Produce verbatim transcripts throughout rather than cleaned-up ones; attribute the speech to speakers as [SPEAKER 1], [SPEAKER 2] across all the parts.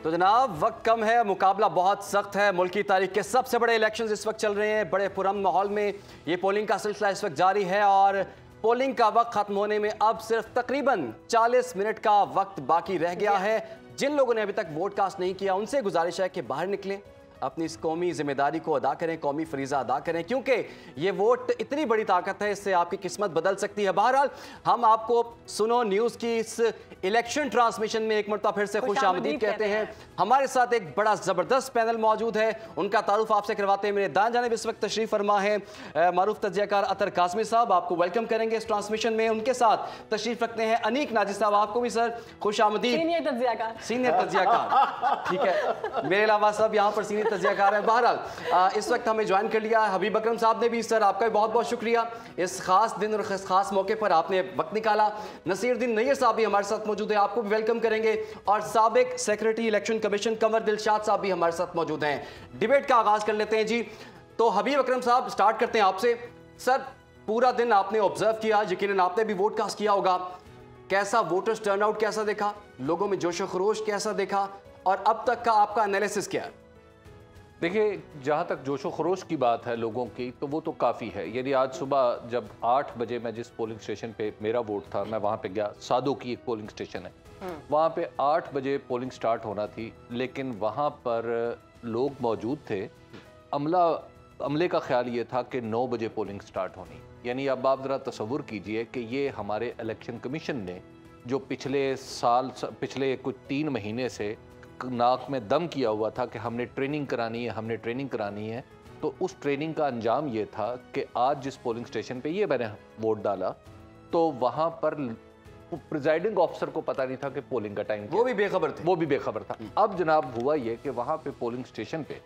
[SPEAKER 1] तो जनाब वक्त कम है, मुकाबला बहुत सख्त है। मुल्क की तारीख के सबसे बड़े इलेक्शंस इस वक्त चल रहे हैं। बड़े पुरअमन माहौल में ये पोलिंग का सिलसिला इस वक्त जारी है और पोलिंग का वक्त खत्म होने में अब सिर्फ तकरीबन चालीस मिनट का वक्त बाकी रह गया है। जिन लोगों ने अभी तक वोट कास्ट नहीं किया उनसे गुजारिश है कि बाहर निकलें, अपनी इस कौमी जिम्मेदारी को अदा करें, कौमी फरीजा अदा करें, क्योंकि ये वोट इतनी बड़ी ताकत है, इससे आपकी किस्मत बदल सकती है। बहरहाल हम आपको सुनो न्यूज़ की इस इलेक्शन ट्रांसमिशन में एक मरतबा फिर से खुश आमदीद कहते हैं। हमारे साथ एक बड़ा ज़बरदस्त पैनल मौजूद है, उनका तारुफ आपसे करवाते हैं। मेरे दाएं जानिब इस वक्त तशरीफ़ फरमा है मारूफ तज्ज़ियाकार अतर काज़मी साहब, आपको वेलकम करेंगे इस ट्रांसमिशन में। उनके साथ तशरीफ़ रखते हैं अनीक नाजिर साहब, आपको भी सर खुश आमदीद।
[SPEAKER 2] सीनियर तज्ज़ियाकार
[SPEAKER 1] सीनियर तज्ज़ियाकार ठीक है, मेरे अलावा सब यहाँ पर सीनियर तज्ज़ियाकार है। बहरहाल इस वक्त हमें ज्वाइन कर लिया हबीब अकरम साहब ने भी। सर आपका भी बहुत बहुत शुक्रिया, इस खास दिन और इस खास मौके पर आपने वक्त निकाला। नसीरुद्दीन नैयर साहब भी हमारे साथ मौजूद है, आपको भी वेलकम करेंगे। और साबिक secretary election commission Kanwar Dilshad साहब भी हमारे साथ मौजूद हैं। डिबेट का आगाज कर लेते हैं जी। तो हबीब अकरम साहब स्टार्ट करते हैं आपसे। सर पूरा दिन आपने ऑब्जर्व किया, यकीनन आपने भी वोट कास्ट किया होगा, कैसा वोटर्स टर्नआउट कैसा देखा, लोगों में जोश खरोश कैसा देखा, और अब तक का आपका एनालिसिस क्या है?
[SPEAKER 3] देखिए, जहाँ तक जोशो खरोश की बात है लोगों की, तो वो तो काफ़ी है। यानी आज सुबह जब आठ बजे मैं जिस पोलिंग स्टेशन पे मेरा वोट था, मैं वहाँ पे गया। सादो की एक पोलिंग स्टेशन है, वहाँ पे आठ बजे पोलिंग स्टार्ट होना थी, लेकिन वहाँ पर लोग मौजूद थे। अमला अमले का ख्याल ये था कि नौ बजे पोलिंग स्टार्ट होनी। यानी अब आप ज़रा तसव्वुर कीजिए कि ये हमारे इलेक्शन कमीशन ने जो पिछले साल पिछले कुछ तीन महीने से नाक में दम किया हुआ था कि हमने ट्रेनिंग करानी है हमने ट्रेनिंग करानी है, तो उस ट्रेनिंग का अंजाम ये था कि आज जिस पोलिंग स्टेशन पे ये मैंने वोट डाला, तो वहाँ पर प्रिजाइडिंग ऑफिसर को पता नहीं था कि पोलिंग का टाइम,
[SPEAKER 1] वो भी बेखबर थे वो
[SPEAKER 3] भी बेखबर था। अब जनाब हुआ ये कि वहाँ पे पोलिंग स्टेशन पे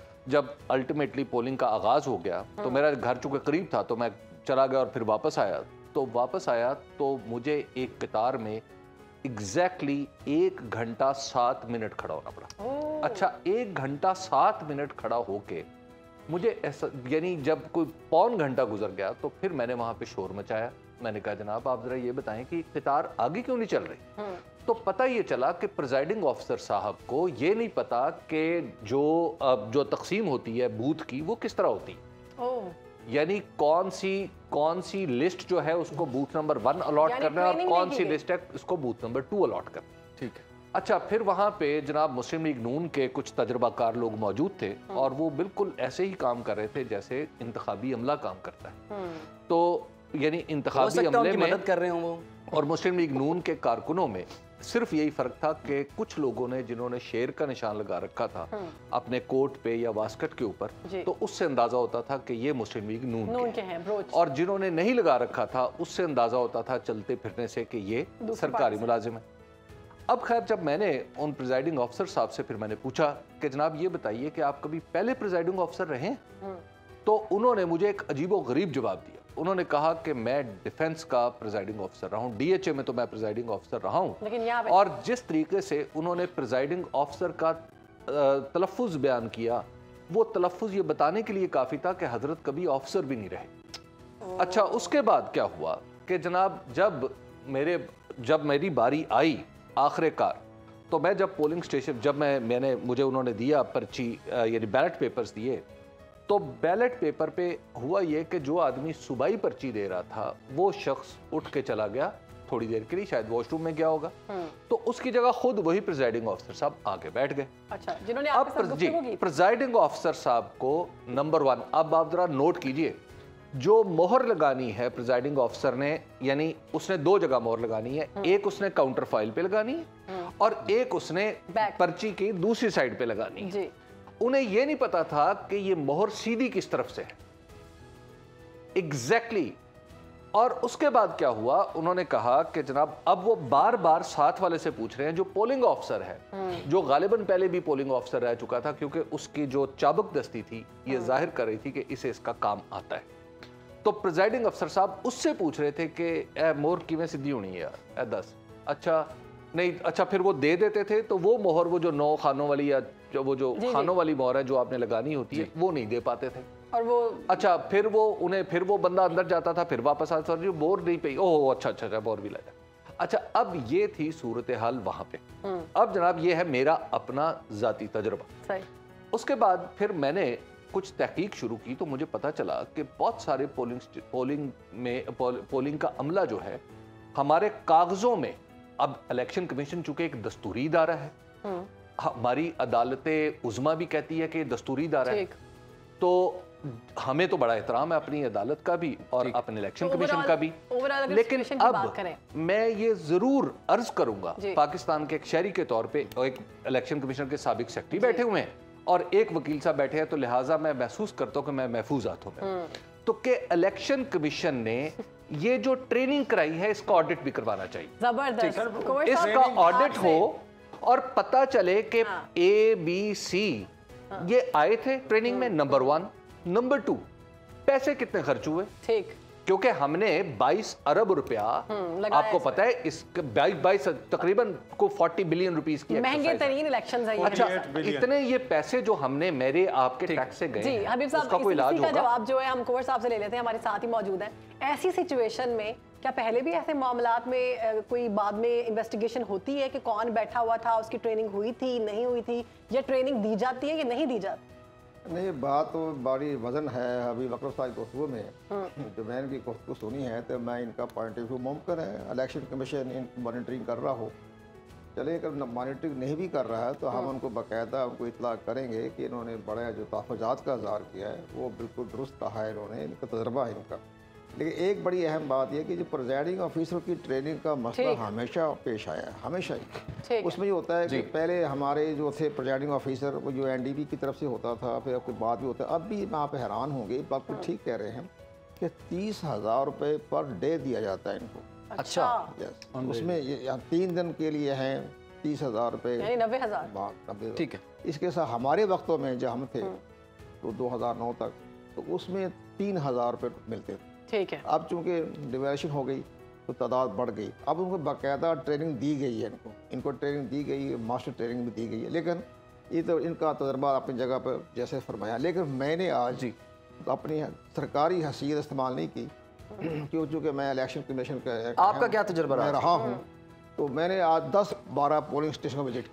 [SPEAKER 3] जब अल्टीमेटली पोलिंग का आगाज़ हो गया, तो मेरा घर चूँकि करीब था तो मैं चला गया और फिर वापस आया। तो वापस आया तो मुझे एक कतार में एग्जैक्टली एक घंटा सात मिनट खड़ा होना पड़ा। अच्छा, एक घंटा सात मिनट खड़ा होके मुझे ऐसा, यानी जब कोई पौन घंटा गुजर गया तो फिर मैंने वहाँ पे शोर मचाया। मैंने कहा जनाब आप ज़रा ये बताएं कि कतार आगे क्यों नहीं चल रही। तो पता ये चला कि प्रिजाइडिंग ऑफिसर साहब को ये नहीं पता कि जो जो तकसीम होती है बूथ की वो किस तरह होती है, यानी कौन सी कौन सी लिस्ट जो है उसको बूथ नंबर वन अलॉट करना है और कौन सी लिस्ट है उसको बूथ नंबर टू अलॉट करना। ठीक है। अच्छा, फिर वहाँ पे जनाब मुस्लिम लीग नून के कुछ तजर्बाकार लोग मौजूद थे और वो बिल्कुल ऐसे ही काम कर रहे थे जैसे इंतखाबी अमला काम करता है। तो यानी इंतखाबी अमले में
[SPEAKER 1] मदद कर रहे हो वो, और
[SPEAKER 3] मुस्लिम लीग नून के कारकुनों में सिर्फ यही फर्क था कि कुछ लोगों ने जिन्होंने शेर का निशान लगा रखा था अपने कोट पे या वास्कट के ऊपर, तो उससे अंदाजा होता था कि ये मुस्लिम लीग नून, नून के हैं, और जिन्होंने नहीं लगा रखा था उससे अंदाजा होता था चलते फिरने से कि ये सरकारी मुलाजिम है। अब खैर जब मैंने उन प्रिजाइडिंग ऑफिसर साहब से फिर मैंने पूछा कि जनाब ये बताइए कि आप कभी पहले प्रिजाइडिंग ऑफिसर रहे हैं, तो उन्होंने मुझे एक अजीबो गरीब जवाब दिया। उन्होंने कहा कि मैं डिफेंस का प्रिजाइडिंग ऑफिसर रहा हूँ, डीएचए में तो मैं प्रिजाइडिंग ऑफिसर रहा हूँ, और जिस तरीके से उन्होंने प्रिजाइडिंग ऑफिसर का तलफ़ुज़ बयान किया वो तलफ़ुज़ ये बताने के लिए काफ़ी था कि हज़रत कभी ऑफिसर भी नहीं रहे। अच्छा, उसके बाद क्या हुआ कि जनाब जब मेरे जब मेरी बारी आई आखिरकार, तो मैं जब पोलिंग स्टेशन जब मैं मैंने मुझे उन्होंने दिया पर्ची यानी बैलेट पेपर्स दिए, तो बैलेट पेपर पे हुआ ये कि जो आदमी सूबाई पर्ची दे रहा था वो शख्स उठ के चला गया थोड़ी देर के लिए, शायद वॉशरूम में गया होगा, तो उसकी जगह खुद वही प्रिजाइडिंग ऑफिसर साहब आके बैठ गए। अच्छा, जिन्होंने अब जी प्रिजाइडिंग ऑफिसर साहब को नंबर वन, अब आप जरा नोट कीजिए, जो मोहर लगानी है प्रिजाइडिंग ऑफिसर ने, यानी उसने दो जगह मोहर लगानी है, एक उसने काउंटर फाइल पे लगानी है और एक उसने पर्ची की दूसरी साइड पे लगानी है। उन्हें यह नहीं पता था कि ये मोहर सीधी किस तरफ से है एग्जैक्टली exactly। और उसके बाद क्या हुआ, उन्होंने कहा कि जनाब अब वो बार बार साथ वाले से पूछ रहे हैं जो पोलिंग ऑफिसर है, जो गालिबन पहले भी पोलिंग ऑफिसर रह चुका था, क्योंकि उसकी जो चाबक दस्ती थी ये जाहिर कर रही थी कि इसे इसका काम आता है। तो प्रिजाइडिंग अफसर साहब उससे पूछ रहे थे कि ए मोहर किवें सीधी होनी है यार, ए दस। अच्छा नहीं, अच्छा फिर वो दे देते थे, तो वो मोहर वो जो नौ खानों वाली या जो वो जो खानों वाली मोहर है जो आपने लगानी होती है वो नहीं दे पाते थे। और वो अच्छा फिर वो उन्हें फिर वो बंदा अंदर जाता था, फिर वापस आता था, जो बोर नहीं पे, ओह अच्छा अच्छा अच्छा बोर भी लगा। अच्छा, अब ये थी सूरत हाल वहां पे। अब जनाब ये है मेरा अपना जाती तजुर्बा।
[SPEAKER 2] सही।
[SPEAKER 3] उसके बाद फिर मैंने कुछ तहकीक शुरू की तो मुझे पता चला कि बहुत सारे पोलिंग पोलिंग में पोल, पोलिंग का अमला जो है हमारे कागजों में, अब इलेक्शन कमीशन चूंकि एक दस्तूरी इदारा है, हमारी अदालत उज़्मा भी कहती है कि दस्तूरी इदारा है, तो हमें तो बड़ा एहतराम है अपनी अदालत का भी और अपने इलेक्शन
[SPEAKER 2] तो
[SPEAKER 3] कमीशन का भी, लेकिन अब मैं ये जरूर अर्ज करूंगा पाकिस्तान के एक शहरी के तौर पे, एक इलेक्शन कमीशन के साबिक सेक्रेटरी बैठे हुए हैं और एक वकील साहब बैठे हैं, तो लिहाजा मैं महसूस करता हूँ कि मैं महफूज हाथों में, तो के इलेक्शन कमीशन ने ये जो ट्रेनिंग कराई है इसका ऑडिट भी करवाना चाहिए।
[SPEAKER 2] जबरदस्त।
[SPEAKER 3] इसका ऑडिट हो और पता चले कि ए बी सी ये आए थे ट्रेनिंग में, नंबर वन। नंबर टू, पैसे कितने खर्च हुए, ठीक, क्योंकि हमने बाईस अरब रुपया, आपको पता है इस बाईस बाईस तकरीबन को चालीस बिलियन रुपीस की
[SPEAKER 2] महंगे तरीन इलेक्शंस है ये।
[SPEAKER 3] अच्छा, इतने ये पैसे जो हमने मेरे आपके टैक्स से गए,
[SPEAKER 2] जी हबीब साहब, उसका कोई इलाज होगा? जवाब जो है हम कुंवर साहब से ले लेते हैं, हमारे साथ ही मौजूद हैं। ऐसी सिचुएशन में क्या पहले भी ऐसे मामलात में कोई बाद में इन्वेस्टिगेशन होती है कि कौन बैठा हुआ था, उसकी ट्रेनिंग हुई थी नहीं हुई थी, या ट्रेनिंग दी जाती है या नहीं दी जाती?
[SPEAKER 4] नहीं, बात तो बड़ी वजन है। अभी वक्र साहब गुफ्तगू में जो मैंने इनकी गुफ्तगू सुनी है तो मैं इनका पॉइंट ऑफ व्यू मुमकिन है इलेक्शन कमीशन इन मॉनिटरिंग कर रहा हो, चले अगर मॉनिटरिंग नहीं भी कर रहा है तो हम उनको बाकायदा उनको इतला करेंगे कि इन्होंने बड़े जो तहफ़्फ़ुज़ात का इज़हार किया है वो बिल्कुल दुरुस्त कहा है इन्होंने, इनका तजर्बा है इनका। लेकिन एक बड़ी अहम बात यह कि जो प्रिजाइडिंग ऑफिसर की ट्रेनिंग का मसला हमेशा पेश आया है, हमेशा ही। उसमें ये होता है कि पहले हमारे जो थे प्रिजाइडिंग ऑफिसर वो जो एनडीबी की तरफ से होता था, फिर आपके बाद भी होता है। अब भी मैं आप हैरान होंगे, बात को ठीक कह रहे हैं कि तीस हज़ार रुपये पर डे दिया जाता है इनको।
[SPEAKER 2] अच्छा,
[SPEAKER 4] यस, उसमें ये तीन दिन के लिए हैं तीस हज़ार रुपये,
[SPEAKER 2] नब्बे हज़ार,
[SPEAKER 4] ठीक है। इसके साथ हमारे वक्तों में जब हम थे तो दो हज़ार नौ तक तो उसमें तीन हज़ार रुपये मिलते थे,
[SPEAKER 2] ठीक है।
[SPEAKER 4] अब चूंकि डिवेल्यूशन हो गई तो तादाद बढ़ गई, अब उनको बाकायदा ट्रेनिंग दी गई है, इनको इनको ट्रेनिंग दी गई है, मास्टर ट्रेनिंग भी दी गई है। लेकिन ये तो इनका तजर्बा अपनी जगह पर जैसे फरमाया, लेकिन मैंने आज जी अपनी सरकारी हैसियत इस्तेमाल नहीं की क्यों, चूँकि मैं इलेक्शन कमीशन का
[SPEAKER 1] आपका क्या तजर्बा
[SPEAKER 4] रहा हूँ, तो मैंने आज दस बारह पोलिंग स्टेशन को विजिट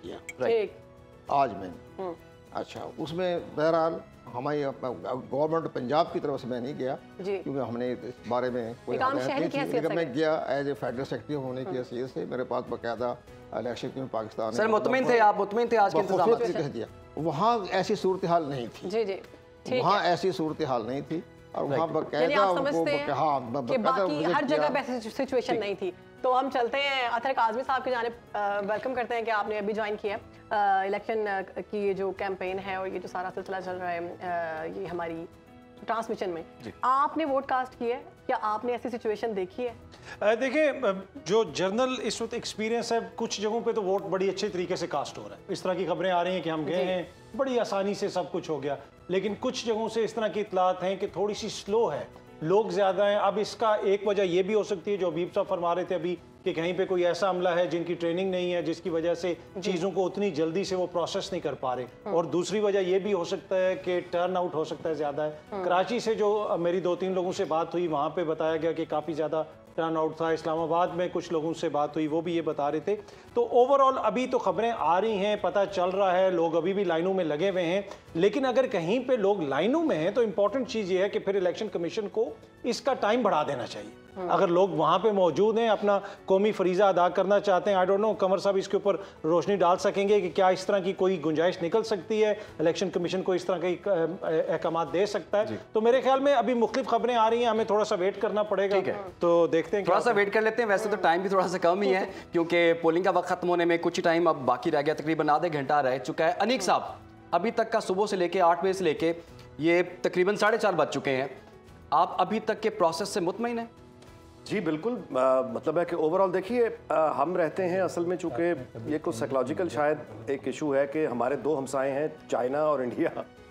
[SPEAKER 4] किया आज मैंने। अच्छा, उसमें बहरहाल हमारी गवर्नमेंट पंजाब की तरफ से मैं नहीं गया क्योंकि हमने इस बारे में कोई लेकिन मैं गया एज ए फेडरल सेक्रेटरी होने की हैसियत से, मेरे पास बाकायदा इलेक्शन में पाकिस्तान
[SPEAKER 1] सर मुतमिन थे आप, मुतमिन थे आज के इंतजाम
[SPEAKER 4] कह दिया। वहाँ ऐसी सूरत हाल नहीं थी,
[SPEAKER 2] जी जी,
[SPEAKER 4] वहाँ ऐसी सूरत हाल नहीं थी और वहाँ बाकायदा उनको हाँ
[SPEAKER 2] बाकी हर जगह ऐसी सिचुएशन नहीं थी। तो हम चलते हैं अतहर काज़मी साहब की जानिब, वेलकम करते हैं कि आपने अभी ज्वाइन किया इलेक्शन की ये जो कैंपेन है और ये जो सारा सिलसिला चल रहा है ये हमारी ट्रांसमिशन में, आपने वोट कास्ट किया है, क्या आपने ऐसी सिचुएशन देखी है?
[SPEAKER 5] देखिए, जो जर्नल इस वक्त एक्सपीरियंस है, कुछ जगहों पे तो वोट बड़ी अच्छे तरीके से कास्ट हो रहा है। इस तरह की खबरें आ रही हैं कि हम गए हैं, बड़ी आसानी से सब कुछ हो गया, लेकिन कुछ जगहों से इस तरह की इतलात हैं कि थोड़ी सी स्लो है, लोग ज़्यादा हैं। अब इसका एक वजह यह भी हो सकती है जो हबीब साहब फरमा रहे थे अभी कि कहीं पे कोई ऐसा अमला है जिनकी ट्रेनिंग नहीं है, जिसकी वजह से चीज़ों को उतनी जल्दी से वो प्रोसेस नहीं कर पा रहे। और दूसरी वजह यह भी हो सकता है कि टर्न आउट हो सकता है ज़्यादा है। कराची से जो मेरी दो तीन लोगों से बात हुई वहाँ पे बताया गया कि काफ़ी ज़्यादा टर्न आउट था। इस्लामाबाद में कुछ लोगों से बात हुई, वो भी ये बता रहे थे। तो ओवरऑल अभी तो खबरें आ रही हैं, पता चल रहा है, लोग अभी भी लाइनों में लगे हुए हैं। लेकिन अगर कहीं पे लोग लाइनों में हैं तो इंपॉर्टेंट चीज़ ये है कि फिर इलेक्शन कमीशन को इसका टाइम बढ़ा देना चाहिए। अगर लोग वहाँ पे मौजूद हैं, अपना कौमी फरीज़ा अदा करना चाहते हैं, आई डोंट नो कमर साहब इसके ऊपर रोशनी डाल सकेंगे कि क्या इस तरह की कोई गुंजाइश निकल सकती है, इलेक्शन कमीशन को इस तरह के अहकाम दे सकता है। तो मेरे ख्याल में अभी मुख्तलिफ खबरें आ रही हैं, हमें थोड़ा सा वेट करना पड़ेगा। तो देखते हैं,
[SPEAKER 1] थोड़ा सा वेट कर लेते हैं। वैसे तो टाइम भी थोड़ा सा कम ही है क्योंकि पोलिंग का वक्त खत्म होने में कुछ ही टाइम अब बाकी रह गया, तकरीबन आधे घंटा रह चुका है। अनीक साहब, अभी तक का सुबह से लेके आठ बजे से लेके ये तकरीबन साढ़े चार बज चुके हैं, आप अभी तक के प्रोसेस से मुतमईन हैं?
[SPEAKER 6] जी बिल्कुल, आ, मतलब है कि ओवरऑल देखिए, हम रहते हैं असल में, चूँकि ये कुछ साइकोलॉजिकल शायद एक इशू है कि हमारे दो हमसाए हैं चाइना और इंडिया,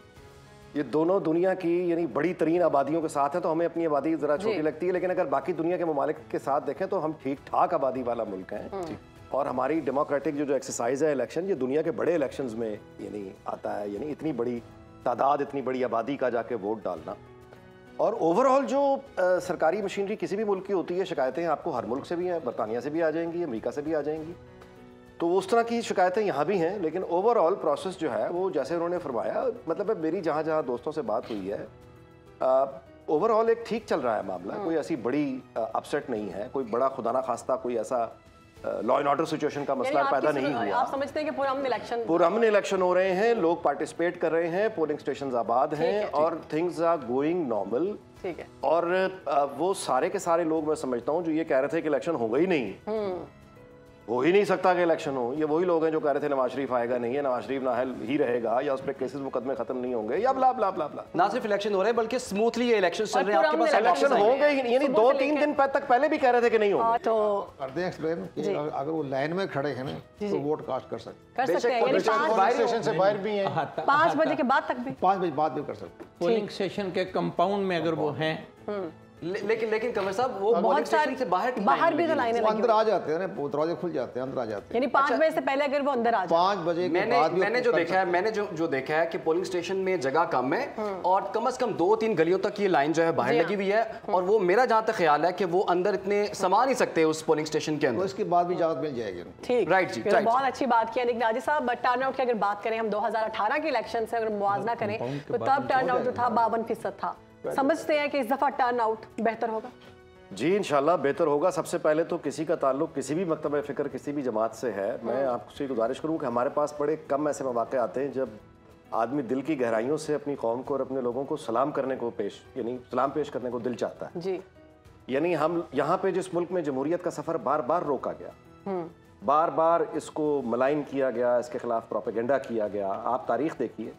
[SPEAKER 6] ये दोनों दुनिया की यानी बड़ी तरीन आबादियों के साथ है, तो हमें अपनी आबादी ज़रा छोटी लगती है। लेकिन अगर बाकी दुनिया के ममालिक के साथ देखें तो हम ठीक ठाक आबादी वाला मुल्क है। और हमारी डेमोक्रेटिक जो जो एक्सरसाइज है इलेक्शन, ये दुनिया के बड़े इलेक्शंस में यानी आता है, यानी इतनी बड़ी तादाद, इतनी बड़ी आबादी का जाके वोट डालना। और ओवरऑल जो आ, सरकारी मशीनरी किसी भी मुल्क की होती है, शिकायतें आपको हर मुल्क से भी हैं, बरतानिया से भी आ जाएंगी, अमेरिका से भी आ जाएंगी, तो उस तरह की शिकायतें यहाँ भी हैं। लेकिन ओवरऑल प्रोसेस जो है वो जैसे उन्होंने फरमाया, मतलब मेरी जहाँ जहाँ दोस्तों से बात हुई है, ओवरऑल एक ठीक चल रहा है मामला, कोई ऐसी बड़ी अपसेट नहीं है, कोई बड़ा खुदा ना खास्ता कोई ऐसा लॉ एंड ऑर्डर सिचुएशन का मसला पैदा नहीं हुआ।
[SPEAKER 2] आप समझते हैं कि पुरअमन इलेक्शन
[SPEAKER 6] पुरअमन इलेक्शन हो रहे हैं, लोग पार्टिसिपेट कर रहे हैं, पोलिंग स्टेशन आबाद हैं और थिंग्स आर गोइंग नॉर्मल।
[SPEAKER 2] ठीक है।
[SPEAKER 6] और वो सारे के सारे लोग मैं समझता हूँ जो ये कह रहे थे कि इलेक्शन होगा ही नहीं, हो ही नहीं सकता कि इलेक्शन हो, ये वही लोग हैं जो कह रहे थे नवाज शरीफ आएगा नहीं है, नवाज शरीफ ना ही रहेगा, या उस पर केसेस मुकदमे खत्म नहीं होंगे, या ब्ला ब्ला ब्ला ब्ला।
[SPEAKER 1] ना सिर्फ इलेक्शन हो रहे हैं बल्कि स्मूथली ये इलेक्शन चल रहे हैं, आपके पास
[SPEAKER 6] इलेक्शन होंगे ही, यानी दो तीन दिन तक पहले भी कह रहे थे कि नहीं होंगे।
[SPEAKER 2] तो
[SPEAKER 4] करते हैं एक्सप्लेन कि अगर वो लाइन में खड़े हैं ना तो वोट कास्ट कर सकते
[SPEAKER 2] कर सकते हैं, यानी पाँच
[SPEAKER 5] स्टेशन से बाहर भी हैं,
[SPEAKER 2] पाँच बजे के बाद तक भी,
[SPEAKER 4] पाँच बजे बाद भी कर सकते।
[SPEAKER 7] पोलिंग स्टेशन के कंपाउंड में अगर वो हैं,
[SPEAKER 1] ले, लेकिन लेकिन कमर साहब वो
[SPEAKER 2] बहुत सारी
[SPEAKER 1] से बाहर
[SPEAKER 2] बाहर भी तो लाइनें
[SPEAKER 4] वो
[SPEAKER 2] लगी
[SPEAKER 4] अंदर आ जाते हैं ना, दरवाजे खुल जाते हैं, अंदर आ जाते हैं।
[SPEAKER 2] यानी पाँच बजे से पहले अगर वो अंदर आ जाए,
[SPEAKER 4] पाँच बजे के
[SPEAKER 1] मैंने
[SPEAKER 4] बाद भी
[SPEAKER 1] मैंने जो देखा है मैंने जो जो देखा है कि पोलिंग स्टेशन में जगह कम है और कम से कम दो तीन गलियों तक ये लाइन जो है बाहर लगी हुई है, और वो मेरा जहाँ तक ख्याल है कि वो अंदर इतने समा नहीं सकते उस पोलिंग स्टेशन के
[SPEAKER 4] तो
[SPEAKER 1] अंदर।
[SPEAKER 4] इसके बाद भी इजाजत मिल जाएगी।
[SPEAKER 2] ठीक,
[SPEAKER 1] राइट जी,
[SPEAKER 2] ये
[SPEAKER 1] राइट।
[SPEAKER 2] बहुत अच्छी बात की अनिक नाजी साहब। बट टर्न आउट की अगर बात करें हम दो हज़ार अठारह के इलेक्शन से अगर मुआवजा करें तो तब टर्न आउट जो था बावन फीसद था। समझते हैं कि इस दफा टर्न आउट बेहतर होगा?
[SPEAKER 6] जी इंशाल्लाह बेहतर होगा। सबसे पहले तो किसी का ताल्लुक किसी भी मकतब फ़िक्र किसी भी जमात से है, मैं आपसे गुजारिश करूँ कि हमारे पास बड़े कम ऐसे मौके आते हैं जब आदमी दिल की गहराइयों से अपनी कौम को और अपने लोगों को सलाम करने को पेश यानी सलाम पेश करने को दिल चाहता है
[SPEAKER 2] जी।
[SPEAKER 6] यानी हम यहाँ पे जिस मुल्क में जमहूरियत का सफ़र बार बार रोका गया, बार बार इसको मलाइन किया गया, इसके खिलाफ प्रोपेगेंडा किया गया, आप तारीख देखिए,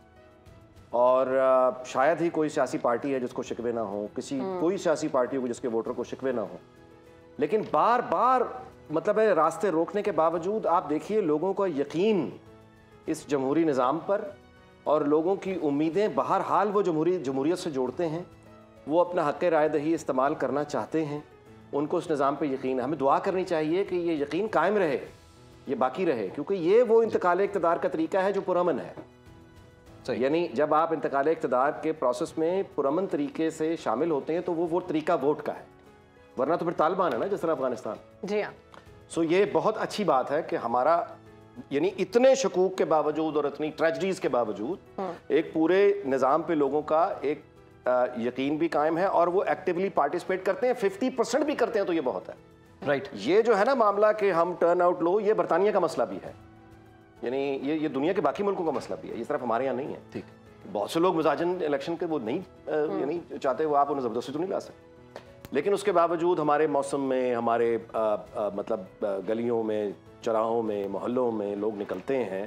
[SPEAKER 6] और शायद ही कोई सियासी पार्टी है जिसको शिकवे ना हो, किसी कोई सियासी पार्टी हो जिसके वोटर को शिकवे ना हो, लेकिन बार बार मतलब है रास्ते रोकने के बावजूद आप देखिए लोगों का यकीन इस जमहूरी निज़ाम पर और लोगों की उम्मीदें बहरहाल वो जमहूरी जमहूरियत से जोड़ते हैं, वो अपना हक़ राय दही इस्तेमाल करना चाहते हैं, उनको इस निज़ाम पर यकीन है। हमें दुआ करनी चाहिए कि ये यकीन कायम रहे, ये बाकी रहे, क्योंकि ये वो इंतकाल इक़्तिदार का तरीका है जो पुरअमन है। यानी जब आप इंतकाल इक़्तिदार के प्रोसेस में पुरअमन तरीके से शामिल होते हैं तो वो वो तरीका वोट का है, वरना तो फिर तालिबान है ना जिस तरह अफगानिस्तान।
[SPEAKER 2] जी हाँ।
[SPEAKER 6] सो ये बहुत अच्छी बात है कि हमारा यानी इतने शकूक के बावजूद और इतनी ट्रेजडीज के बावजूद एक पूरे निज़ाम पे लोगों का एक यकीन भी कायम है और वो एक्टिवली पार्टिसिपेट करते हैं, फिफ्टी परसेंट भी करते हैं, तो ये बहुत है।
[SPEAKER 1] राइट।
[SPEAKER 6] ये जो है ना मामला कि हम टर्न आउट लो, ये बरतानिया का मसला भी है, यानी ये ये दुनिया के बाकी मुल्कों का मसला भी है, ये सिर्फ हमारे यहाँ नहीं है। ठीक, बहुत से लोग मजाजन इलेक्शन के वो नहीं यानी चाहते, वो आप उन्हें ज़बरदस्ती तो नहीं ला सकते, लेकिन उसके बावजूद हमारे मौसम में, हमारे आ, आ, मतलब गलियों में, चौराहों में, मोहल्लों में लोग निकलते हैं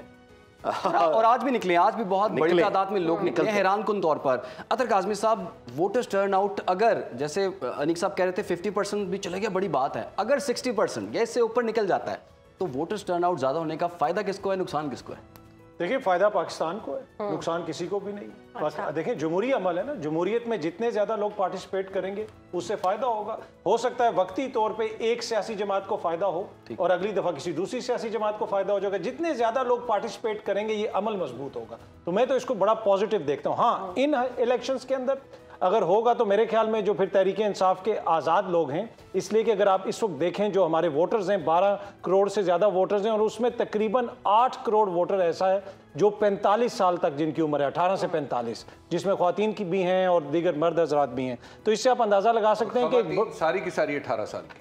[SPEAKER 1] और आज भी निकले, आज भी बहुत बड़ी तादाद में लोग निकले, हैरान कुन तौर पर। अतर काज़मी साहब, वोटर्स टर्न आउट अगर जैसे अनीक साहब कह रहे थे फिफ्टी परसेंट भी चले गया बड़ी बात है, अगर सिक्सटी परसेंट या इससे ऊपर निकल जाता है तो वोटर्स टर्न आउट ज्यादा होने का फायदा किसको है, नुकसान किसको है?
[SPEAKER 5] देखिए, फायदा पाकिस्तान को है, नुकसान किसी को भी नहीं। अच्छा। देखिए, जमहूरी अमल है ना, जमहूरियत में जितने ज्यादा लोग पार्टिसिपेट करेंगे उससे फायदा होगा। हो सकता है वक्ती तौर पे एक सियासी जमात को फायदा हो और अगली दफा किसी दूसरी सियासी जमात को फायदा हो जाएगा। जितने ज्यादा लोग पार्टिसिपेट करेंगे ये अमल मजबूत होगा, तो मैं तो इसको बड़ा पॉजिटिव देखता हूँ। हाँ, इन इलेक्शंस के अंदर अगर होगा तो मेरे ख्याल में जो फिर तहरीक इंसाफ के आज़ाद लोग हैं, इसलिए कि अगर आप इस वक्त देखें जो हमारे वोटर्स हैं, बारह करोड़ से ज़्यादा वोटर्स हैं और उसमें तकरीबन आठ करोड़ वोटर ऐसा है जो पैंतालीस साल तक जिनकी उम्र है, अठारह से पैंतालीस, जिसमें ख्वातीन की भी हैं और दीगर मर्द हजरात भी हैं। तो इससे आप अंदाज़ा लगा सकते हैं कि
[SPEAKER 3] सारी की सारी अठारह साल की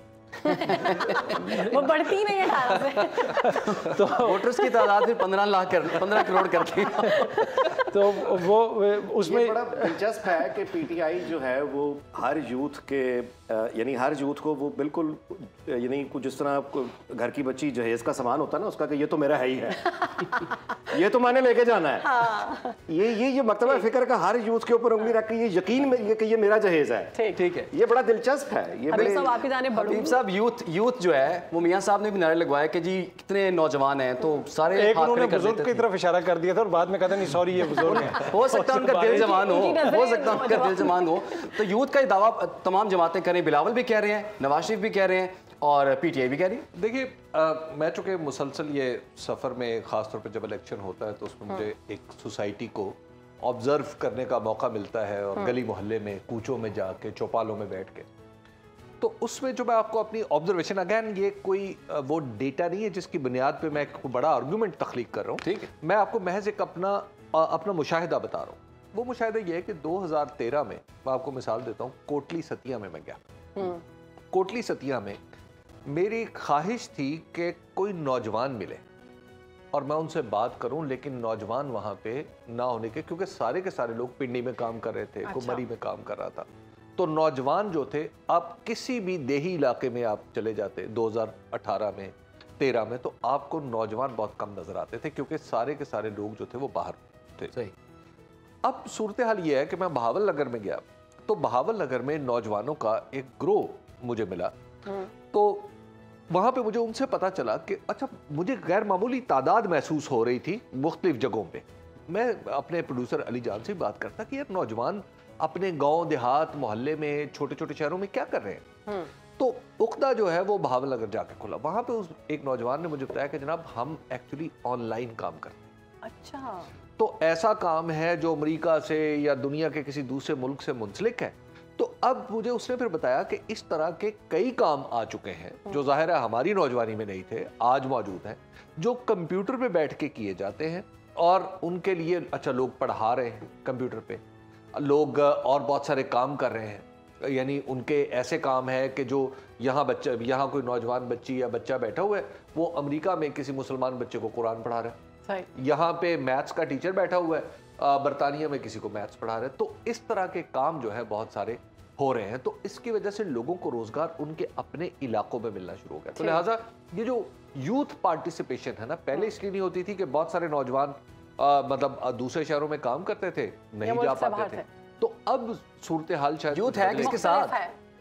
[SPEAKER 2] वो बढ़ती नहीं है अठारह से
[SPEAKER 5] तो
[SPEAKER 1] वोटर्स की तादाद फिर पंद्रह लाख कर पंद्रह करोड़ करके
[SPEAKER 5] तो वो उसमें
[SPEAKER 6] बड़ा दिलचस्प है कि पीटीआई जो है वो हर यूथ के यानी हर यूथ को वो बिल्कुल यानी कुछ जिस तरह घर की बच्ची जहेज का सामान होता है ना उसका, कि ये तो मेरा है ही है ये तो मैंने लेके जाना है। हाँ। ये ये ये मकतबा फिक्र का हर यूथ के ऊपर उंगली रख के ये यकीन में ये कि ये मेरा जहेज है।
[SPEAKER 2] ठीक
[SPEAKER 1] ठीक है,
[SPEAKER 6] ये बड़ा दिलचस्प है। ये बड़े
[SPEAKER 2] सब आपकी जाने
[SPEAKER 1] हबीब साहब, यूथ यूथ जो है वो मियां साहब ने भी नारे लगवाया कि जी कितने नौजवान हैं, तो सारे
[SPEAKER 5] एक उन्होंने बुजुर्ग की तरफ इशारा कर दिया था और बाद में कहते नहीं सॉरी ये बुजुर्ग है।
[SPEAKER 1] हो सकता है उनका दिल जवान हो, हो सकता है उनका दिल जवान हो। तो यूथ का दावा तमाम जमातें करें, बिलावल भी कह रहे हैं, नवाज शरीफ भी कह रहे हैं और पीटीआई भी कह रही है।
[SPEAKER 3] देखिए, मैं चूँकि मुसलसल ये सफ़र में ख़ास तौर पर जब इलेक्शन होता है तो उसमें मुझे एक सोसाइटी को ऑब्जर्व करने का मौका मिलता है और गली मोहल्ले में, कूचों में जाके, चौपालों में बैठ के, तो उसमें जो मैं आपको अपनी ऑब्जर्वेशन, अगेन ये कोई वो डेटा नहीं है जिसकी बुनियाद पे मैं एक बड़ा आर्गूमेंट तख्लीक कर रहा हूँ, ठीक है, मैं आपको महज एक अपना अपना मुशाहिदा बता रहा हूँ। वो मुशाहिदा ये है कि दो हज़ार तेरह में, मैं आपको मिसाल देता हूँ, कोटली सतिया में मैं गया। कोटली सतिया में मेरी ख्वाहिश थी कि कोई नौजवान मिले और मैं उनसे बात करूं, लेकिन नौजवान वहां पे ना होने के, क्योंकि सारे के सारे लोग पिंडी में काम कर रहे थे, अच्छा। कुमरी में काम कर रहा था, तो नौजवान जो थे, आप किसी भी देही इलाके में आप चले जाते दो हज़ार अठारह में, तेरह में, तो आपको नौजवान बहुत कम नजर आते थे, क्योंकि सारे के सारे लोग जो थे वो बाहर थे। सही। अब सूरत हाल ये है कि मैं बहावल नगर में गया, तो बहावल नगर में नौजवानों का एक ग्रोह मुझे मिला, तो वहां पे मुझे उनसे पता चला कि अच्छा, मुझे गैर मामूली तादाद महसूस हो रही थी मुख्तलिफ जगहों पे। मैं अपने प्रोड्यूसर अली जान से बात करता कि यार नौजवान अपने गांव देहात मोहल्ले में, छोटे छोटे शहरों में क्या कर रहे हैं, तो उक्दा जो है वो बहावल नगर जाके खुला। वहां पे उस एक नौजवान ने मुझे बताया कि जनाब हम एक्चुअली ऑनलाइन काम करते हैं। अच्छा। तो ऐसा काम है जो अमेरिका से या दुनिया के किसी दूसरे मुल्क से मुंसलिक है। तो अब मुझे उसने फिर बताया कि इस तरह के कई काम आ चुके हैं जो जाहिर है हमारी नौजवानी में नहीं थे, आज मौजूद हैं, जो कंप्यूटर पे बैठ के किए जाते हैं, और उनके लिए अच्छा लोग पढ़ा रहे हैं कंप्यूटर पे, लोग और बहुत सारे काम कर रहे हैं। यानी उनके ऐसे काम है कि जो यहाँ बच्चा, यहाँ कोई नौजवान बच्ची या बच्चा बैठा हुआ है, वो अमेरिका में किसी मुसलमान बच्चे को कुरान पढ़ा रहा है, यहाँ पे मैथ्स का टीचर बैठा हुआ है, बरतानिया में किसी को मैथ्स पढ़ा रहे हैं। तो इस तरह के काम जो है बहुत सारे हो रहे हैं, तो इसकी वजह से लोगों को रोजगार उनके अपने इलाकों में मिलना शुरू हो गया। तो लिहाजा ये जो यूथ पार्टिसिपेशन है ना, पहले इसलिए नहीं होती थी कि बहुत सारे नौजवान आ, मतलब आ, दूसरे शहरों में काम करते थे, नहीं जा पाते थे, तो अब सूरत हाल शायद
[SPEAKER 1] यूथ है किसके साथ।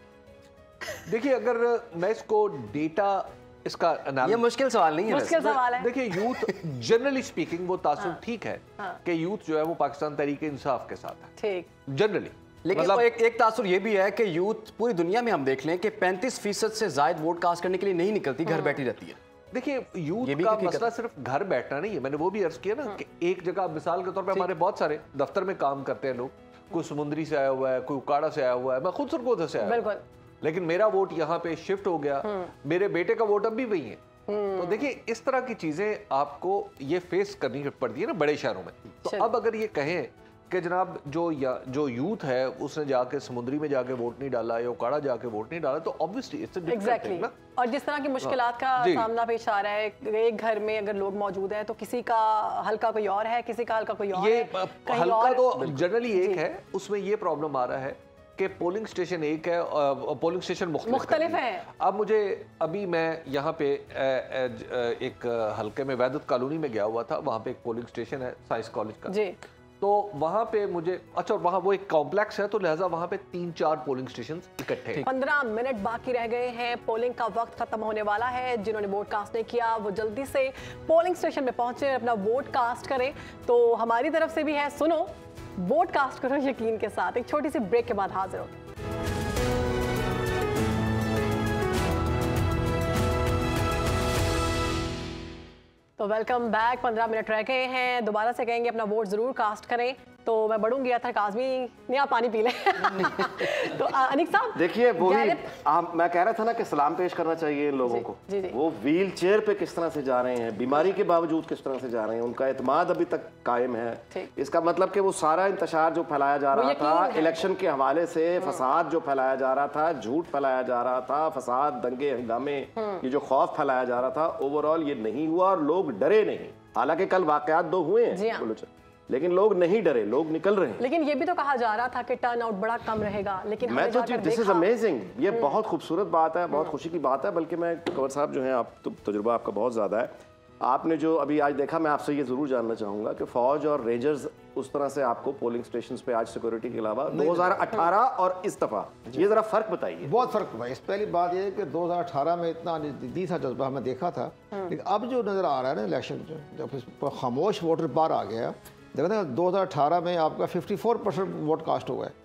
[SPEAKER 3] देखिए, अगर मैं इसको डेटा, इसका
[SPEAKER 1] ये मुश्किल सवाल नहीं है,
[SPEAKER 2] मुश्किल सवाल है।
[SPEAKER 3] देखिए, यूथ जनरली स्पीकिंग वो तासुर ठीक है कि यूथ जो है वो पाकिस्तान तहरीक इंसाफ के साथ है, ठीक, जनरली।
[SPEAKER 1] लेकिन मतलब एक एक तासुर ये भी है कि यूथ पूरी दुनिया में हम देख लें कि पैंतीस फीसद से ज्यादा वोट कास्ट करने के लिए नहीं निकलती, घर बैठी रहती है।
[SPEAKER 3] देखिए, यूथ का मसला सिर्फ घर बैठना नहीं है, मैंने वो भी अर्ज किया ना कि एक जगह, मिसाल के तौर पे हमारे बहुत सारे दफ्तर में काम करते हैं लोग, कोई समुद्री से आया हुआ है, कोई उकाड़ा से आया हुआ है, मैं खुद सरगोदा से आया हूं, लेकिन मेरा वोट यहाँ पे शिफ्ट हो गया, मेरे बेटे का वोट अब भी वही है। तो देखिए, इस तरह की चीजें आपको ये फेस करनी पड़ती है ना बड़े शहरों में। तो अब अगर ये कहें कि जनाब जो या जो यूथ है उसने जाके समुद्री में जाके वोट नहीं डाला या उकाड़ा जाके वोट नहीं डाला, तो ऑब्वियसली इट्स
[SPEAKER 2] एग्जैक्टली। और जिस तरह की मुश्किलात का सामना पेश आ रहा है, एक घर में अगर लोग मौजूद हैं तो किसी का हल्का कोई और है, किसी का हल्का कोई और
[SPEAKER 3] ये
[SPEAKER 2] है,
[SPEAKER 3] हल्का तो जनरली एक है, उसमें ये प्रॉब्लम आ रहा है कि पोलिंग स्टेशन एक है, पोलिंग स्टेशन मुख्तलिफ है। अब मुझे अभी मैं यहाँ पे एक हल्के में वैदत कॉलोनी में गया हुआ था, वहाँ पे एक पोलिंग स्टेशन है साइंस कॉलेज का जी, तो वहाँ पे मुझे, अच्छा वहाँ वो एक कॉम्प्लेक्स है, तो लिहाजा वहाँ पे तीन चार पोलिंग स्टेशन इकट्ठे।
[SPEAKER 2] पंद्रह मिनट बाकी रह गए हैं, पोलिंग का वक्त खत्म होने वाला है। जिन्होंने वोट कास्ट नहीं किया वो जल्दी से पोलिंग स्टेशन में पहुंचे, अपना वोट कास्ट करें। तो हमारी तरफ से भी है, सुनो, वोट कास्ट करो यकीन के साथ। एक छोटी सी ब्रेक के बाद हाजिर होते हैं। तो वेलकम बैक। पंद्रह मिनट रह गए हैं, दोबारा से कहेंगे अपना वोट जरूर कास्ट करें। तो मैं बढ़ूंगी, अतर काज़मी नहीं, आप पानी पी लें। तो अनिक साहब
[SPEAKER 6] देखिए, वो ही मैं कह रहा था ना कि सलाम पेश करना चाहिए इन लोगों को। जी जी। वो व्हील चेयर पे किस तरह से जा रहे हैं, बीमारी के बावजूद किस तरह से जा रहे हैं, उनका एतमाद अभी तक कायम है। इसका मतलब कि वो सारा इंतशार जो फैलाया जा रहा था इलेक्शन के हवाले से, फसाद जो फैलाया जा रहा था, झूठ फैलाया जा रहा था, फसाद, दंगे हंगामे, ये जो खौफ फैलाया जा रहा था, ओवरऑल ये नहीं हुआ और लोग डरे नहीं। हालांकि कल वाकयात दो हुए हैं, लेकिन लोग नहीं डरे, लोग निकल रहे हैं।
[SPEAKER 2] लेकिन ये भी तो कहा जा रहा था कि टर्न आउट बड़ा कम रहेगा, लेकिन
[SPEAKER 6] मैं तो दिस इज अमेजिंग, ये बहुत खूबसूरत बात है, बहुत खुशी की बात है। बल्कि मैं कंवर साहब जो है, आप तो तजुर्बा आपका बहुत ज़्यादा है, आपने जो अभी आज देखा, मैं आपसे ये ज़रूर जानना चाहूँगा कि फ़ौज और रेंजर्स उस तरह से आपको पोलिंग स्टेशन पे आज सिक्योरिटी के अलावा दो हज़ार अठारह और इस दफ़ा, ये ज़रा फ़र्क बताइए।
[SPEAKER 4] बहुत फ़र्क हुआ। इस पहली बात ये है कि दो हज़ार अठारह में इतना दी था जज्बा हमने देखा था, लेकिन अब जो नज़र आ रहा है ना इलेक्शन, जब खामोश वोटर बाहर आ गया, देखते हैं दो हज़ार अठारह में आपका चौवन परसेंट वोट कास्ट हुआ है,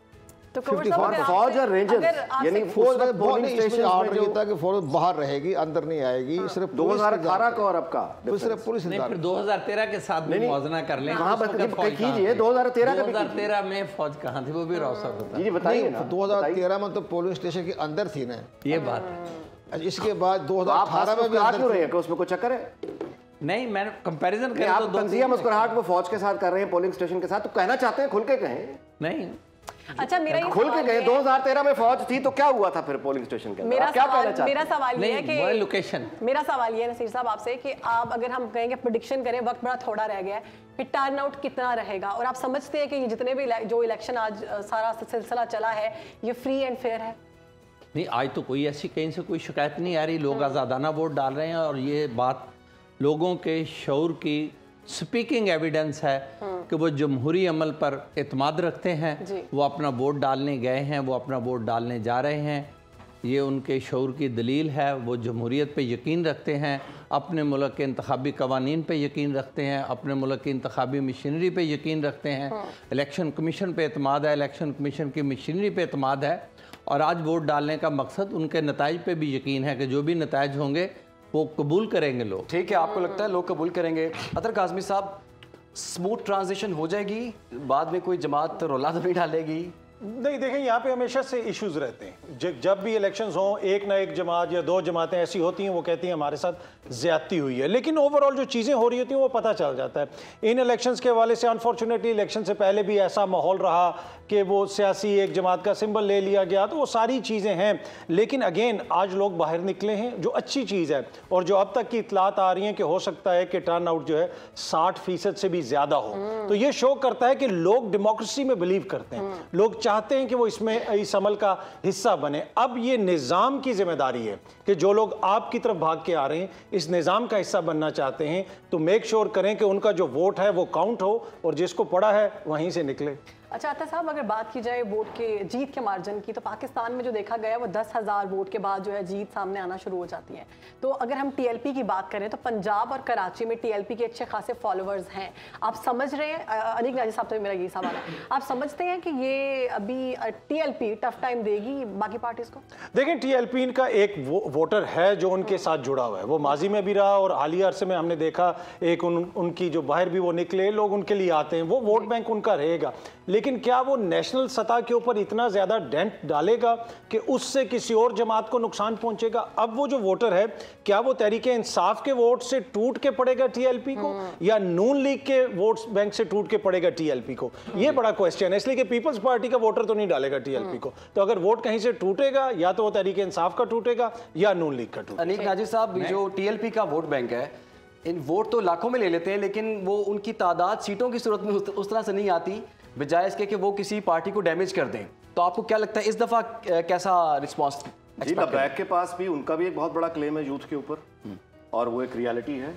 [SPEAKER 2] तो
[SPEAKER 6] फौज और रेंजर्स यानी
[SPEAKER 4] फौज का बहुत नहीं, इसमें ऑर्डर ये था कि फौज बाहर रहेगी, अंदर नहीं आएगी। सिर्फ
[SPEAKER 6] दो हज़ार अठारह का और अब का
[SPEAKER 4] सिर्फ पुलिस
[SPEAKER 7] नहीं, फिर दो हज़ार तेरह के साथ भी मुआवजा कर लें।
[SPEAKER 6] वहां पर कीजिए दो हज़ार तेरह का
[SPEAKER 7] दो हज़ार तेरह में फौज कहाँ थी, वो भी रौसा होता है।
[SPEAKER 6] जी बताइए ना,
[SPEAKER 4] दो हज़ार तेरह में तो पोलिंग स्टेशन के अंदर थी ना
[SPEAKER 7] ये बात।
[SPEAKER 4] इसके बाद दो हज़ार अठारह में भी
[SPEAKER 6] क्यों रहे हैं कि उसमें कोई चक्कर है?
[SPEAKER 7] नहीं, मैंने कंपैरिजन
[SPEAKER 6] किया। आप तंजिया मुस्कुराहट वो फौज के साथ कर रहे हैं पोलिंग स्टेशन के साथ, तो कहना चाहते हैं खुल के कहें।
[SPEAKER 7] नहीं
[SPEAKER 2] अच्छा, मेरा ये
[SPEAKER 6] खुल के गए दो हज़ार तेरह में फौज थी तो क्या हुआ था फिर पोलिंग स्टेशन के अंदर?
[SPEAKER 2] मेरा
[SPEAKER 6] क्या
[SPEAKER 2] सवाल,
[SPEAKER 6] कहना चाहते
[SPEAKER 2] मेरा सवाल ये है कि
[SPEAKER 7] लोकेशन
[SPEAKER 2] मेरा सवाल ये है नसीर साहब आपसे कि आप अगर हम कहेंगे प्रेडिक्शन करें, वक्त बड़ा थोड़ा रह गया है, कि टर्न आउट कितना रहेगा, और आप समझते हैं कि ये जितने भी जो इलेक्शन आज सारा सिलसिला चला है ये फ्री एंड फेयर है?
[SPEAKER 7] नहीं, आज तो कोई ऐसी कहीं से कोई शिकायत नहीं आ रही। लोग आज़ादाना वोट डाल रहे हैं और ये बात लोगों के शऊर की स्पीकिंग एविडेंस है कि वो जमहूरी अमल पर एतमाद रखते हैं, वो अपना वोट डालने गए हैं, वो अपना वोट डालने जा रहे हैं। ये उनके शऊर की दलील है। वो जमहूरियत पे यकीन रखते हैं, अपने मुल्क के इंतखाबी कवानीन पे यकीन रखते हैं, अपने मुल्क की इंतखाबी मशीनरी पे यकीन रखते हैं। इलेक्शन कमीशन पे एतमाद है, इलेक्शन कमीशन की मशीनरी पे एतमाद है। और आज वोट डालने का मकसद उनके नताइज पे भी यकीन है कि जो भी नताइज होंगे वो कबूल करेंगे लोग।
[SPEAKER 1] ठीक है, आपको लगता है लोग कबूल करेंगे? अतर काज़मी साहब, स्मूथ ट्रांजिशन हो जाएगी? बाद में कोई जमात रौला तो नहीं डालेगी?
[SPEAKER 5] नहीं, देखें यहाँ पे हमेशा से इश्यूज रहते हैं। जब जब भी इलेक्शंस हों, एक ना एक जमात या दो जमातें ऐसी होती हैं वो कहती हैं हमारे साथ ज्यादती हुई है, लेकिन ओवरऑल जो चीज़ें हो रही होती हैं वो पता चल जाता है। इन इलेक्शंस के हवाले से अनफॉर्चुनेटली इलेक्शन से पहले भी ऐसा माहौल रहा कि वो सियासी एक जमात का सिंबल ले लिया गया, तो वो सारी चीज़ें हैं। लेकिन अगेन आज लोग बाहर निकले हैं, जो अच्छी चीज़ है। और जो अब तक की इतलात आ रही हैं कि हो सकता है कि टर्न आउट जो है साठ फीसद से भी ज़्यादा हो, तो ये शो करता है कि लोग डेमोक्रेसी में बिलीव करते हैं, लोग चाहते हैं कि वो इसमें इस अमल का हिस्सा बने। अब ये निज़ाम की जिम्मेदारी है कि जो लोग आपकी तरफ भाग के आ रहे हैं, इस निज़ाम का हिस्सा बनना चाहते हैं, तो मेक श्योर करें कि उनका जो वोट है वो काउंट हो और जिसको पड़ा है वहीं से निकले।
[SPEAKER 2] अच्छा अता साहब, अगर बात की जाए वोट के जीत के मार्जिन की, तो पाकिस्तान में जो देखा गया वो दस हज़ार वोट के बाद जो है जीत सामने आना शुरू हो जाती है। तो अगर हम टीएलपी की बात करें तो पंजाब और कराची में टीएलपी के अच्छे खासे फॉलोअर्स हैं। आप समझ रहे हैं, अनिक नाजी साहब तो मेरा यही सवाल है, आप समझते हैं कि ये अभी टीएलपी टफ टाइम देगी बाकी पार्टीज को?
[SPEAKER 5] देखें, टीएलपी का एक वो, वोटर है जो उनके साथ जुड़ा हुआ है, वो माजी में भी रहा और हालिया अरसे में हमने देखा एक उन, उनकी जो बाहर भी वो निकले लोग उनके लिए आते हैं, वो वोट बैंक उनका रहेगा। लेकिन क्या वो नेशनल सतह के ऊपर इतना ज्यादा डेंट डालेगा कि उससे किसी और जमात को नुकसान पहुंचेगा? अब वो जो वोटर है, क्या वो तहरीके इंसाफ के वोट से टूट के पड़ेगा टीएलपी को, या नून लीग के वोट बैंक से टूट के पड़ेगा टीएलपी को? ये बड़ा क्वेश्चन है, इसलिए कि पीपल्स पार्टी का वोटर तो नहीं डालेगा टीएलपी को। तो अगर वोट कहीं से टूटेगा, या तो वो तहरीके इंसाफ का टूटेगा या नून लीग का टूटेगा।
[SPEAKER 1] अनीक नाजी साहब, जो टीएलपी का वोट बैंक है, इन वोट तो लाखों में ले लेते हैं, लेकिन वो उनकी तादाद सीटों की सूरत में उस तरह से नहीं आती, बजाय इसके कि वो किसी पार्टी को डैमेज कर दें। तो आपको क्या लगता है इस दफा कैसा रिस्पांस?
[SPEAKER 6] जी, लबैक के पास भी उनका भी एक बहुत बड़ा क्लेम है यूथ के ऊपर, और वो एक रियलिटी है।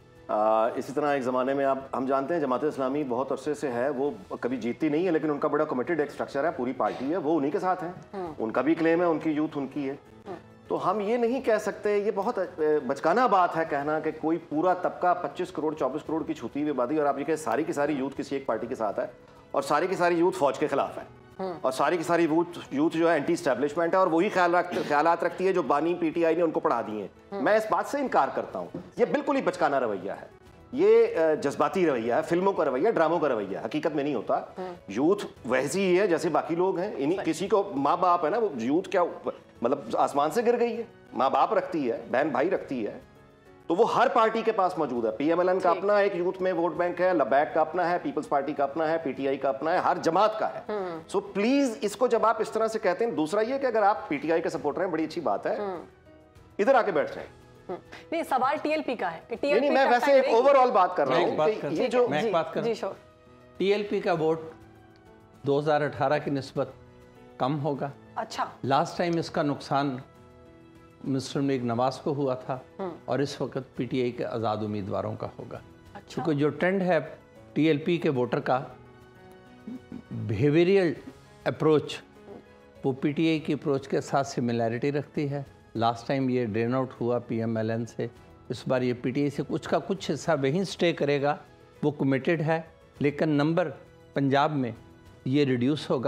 [SPEAKER 6] आ, इसी तरह एक ज़माने में आप हम जानते हैं जमात इस्लामी बहुत अरसे से है, वो कभी जीतती नहीं है, लेकिन उनका बड़ा कमिटेड एक स्ट्रक्चर है, पूरी पार्टी है, वो उन्हीं के साथ है, उनका भी क्लेम है, उनकी यूथ उनकी है। तो हम ये नहीं कह सकते, ये बहुत बचकाना बात है कहना कि कोई पूरा तबका पच्चीस करोड़ चौबीस करोड़ की छूती हुई आबादी, और आप ये कहें सारी की सारी यूथ किसी एक पार्टी के साथ है, और सारी की सारी यूथ फौज के खिलाफ है, और सारी की सारी यूथ यूथ जो है एंटी स्टैब्लिशमेंट है, और वही ख्याल रख ख्यालात रखती है जो बानी पीटीआई ने उनको पढ़ा दिए हैं। मैं इस बात से इनकार करता हूँ, ये बिल्कुल ही बचकाना रवैया है, ये जज्बाती रवैया है, फिल्मों का रवैया, ड्रामों का रवैया, हकीकत में नहीं होता। यूथ वैसी ही है जैसे बाकी लोग हैं, इन्हीं किसी को माँ बाप है ना, वो यूथ क्या मतलब आसमान से गिर गई है? माँ बाप रखती है, बहन भाई रखती है, तो वो हर पार्टी के पास मौजूद है। पीएमएलएन का अपना एक यूथ में वोट बैंक है, लबैक का अपना है, पीपल्स पार्टी का अपना है, पीटीआई का अपना है, हर जमात का है। सो so, प्लीज इसको जब आप इस तरह से कहते हैं, दूसरा ये कि अगर आप पीटीआई के सपोर्टर हैं, बड़ी अच्छी बात है, इधर आके बैठ जाए।
[SPEAKER 2] नहीं, सवाल टीएलपी का है कि
[SPEAKER 6] टीएलपी नहीं, मैं वैसे एक ओवरऑल बात कर रहा हूं।
[SPEAKER 7] ये जो मैं बात कर रहा हूं, टीएलपी का वोट दो हज़ार अठारह की निस्बत कम होगा।
[SPEAKER 2] अच्छा,
[SPEAKER 7] लास्ट टाइम इसका नुकसान मुस्लिम लीग नवाज को हुआ था, और इस वक्त पीटीआई के आज़ाद उम्मीदवारों का होगा। अच्छा। क्योंकि जो ट्रेंड है टीएलपी के वोटर का बिहेवियरल अप्रोच, वो पीटीआई की अप्रोच के साथ सिमिलैरिटी रखती है। लास्ट टाइम ये ड्रेन आउट हुआ पीएमएलएन से, इस बार ये पीटीआई से कुछ का कुछ हिस्सा वहीं स्टे करेगा, वो कमिटेड है, लेकिन नंबर पंजाब में ये रिड्यूस होगा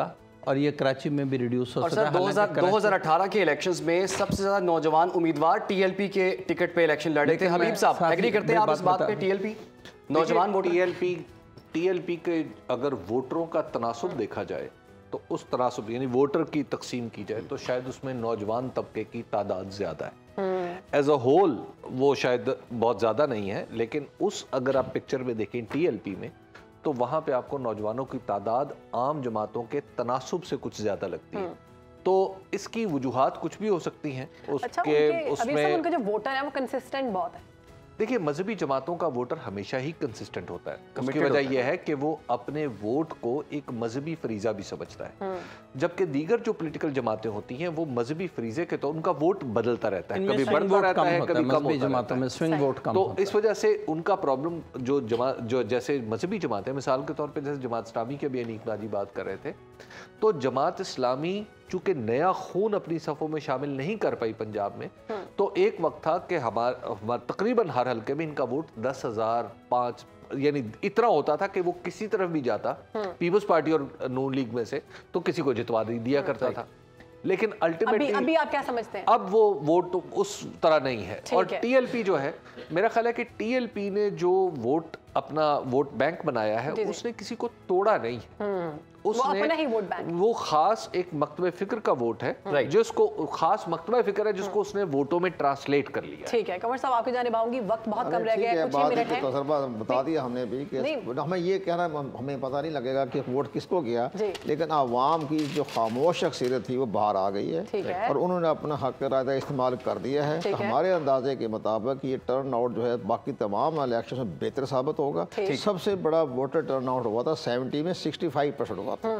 [SPEAKER 7] और ये कराची में भी रिड्यूस हो
[SPEAKER 1] और
[SPEAKER 7] सकता है।
[SPEAKER 1] सर दो हज़ार अठारह के इलेक्शंस में सबसे ज्यादा नौजवान उम्मीदवार टीएलपी के टिकट पे इलेक्शन लड़े थे। हबीब साहब एग्री करते हैं आप इस बात पे? टीएलपी नौजवान वोटर,
[SPEAKER 3] टीएलपी टीएलपी के अगर वोटरों का तनासुब देखा जाए तो उस तनासुब यानी वोटर की तकसीम की जाए तो शायद उसमें नौजवान तबके की तादाद ज्यादा है। एज अ होल वो शायद बहुत ज्यादा नहीं है, लेकिन उस अगर आप पिक्चर में देखें टीएलपी में तो वहां पे आपको नौजवानों की तादाद आम जमातों के तनासुब से कुछ ज्यादा लगती है। तो इसकी वजूहात कुछ भी हो सकती हैं। उसके
[SPEAKER 2] अच्छा, उनके,
[SPEAKER 3] उसमें
[SPEAKER 2] अभी उनका जो वोटर है वो कंसिस्टेंट बहुत है।
[SPEAKER 3] देखिए, मजहबी जमातों का वोटर हमेशा ही कंसिस्टेंट होता है। उसकी वजह यह है कि वो अपने वोट को एक मजहबी फरीजा भी समझता है, जबकि दीगर जो पॉलिटिकल जमातें होती हैं वो मजहबी फरीजे के तो उनका वोट बदलता रहता है, कभी बढ़ता रहता है, कभी कम होता है,
[SPEAKER 7] स्विंग वोट कम।
[SPEAKER 3] तो इस वजह से उनका प्रॉब्लम जो जमा जो जैसे मजहबी जमातें, मिसाल के तौर पर जैसे जमात इस्लामी के भी अनीक नाजी बात कर रहे थे, तो जमात इस्लामी चूंकि नया खून अपनी सफ़ों में शामिल नहीं कर पाई पंजाब में, तो एक वक्त था कि हमारा तकरीबन हर हल्के में इनका वोट दस हजार पाँच यानी इतना होता था कि वो किसी तरफ भी जाता पीपल्स पार्टी और नून लीग में से तो किसी को जितवा दिया करता था। लेकिन अल्टीमेटली
[SPEAKER 2] अभी, अभी आप क्या समझते हैं?
[SPEAKER 3] अब वो वोट तो उस तरह नहीं है। और टीएलपी जो है, मेरा ख्याल है कि टीएलपी ने जो वोट अपना वोट बैंक बनाया है उसने किसी को तोड़ा नहीं है। उसने
[SPEAKER 2] वो अपना ही वोट बैंक,
[SPEAKER 3] वो खास एक मकतबे फिक्र का वोट है जिसको खास मकतबा फिक्र है जिसको उसने वोटों में ट्रांसलेट कर लिया।
[SPEAKER 2] ठीक है कंवर साहब, आपकी जानिब आऊंगी, वक्त बहुत कम रह गया है, कुछ ही मिनट है।
[SPEAKER 4] तो बता दिया हमने भी कि हमें ये कहना हमें पता नहीं लगेगा कि वोट किसको गया, लेकिन आवाम की जो खामोश अक्सरियत थी वो बाहर आ गई है और उन्होंने अपना हक राय इस्तेमाल कर दिया है। तो हमारे अंदाजे के मुताबिक ये टर्न आउट जो है बाकी तमाम इलेक्शन में बेहतर साबित होगा। सबसे बड़ा वोटर टर्न आउट हुआ था सेवेंटी में सिक्सटी फाइव परसेंट हुआ था,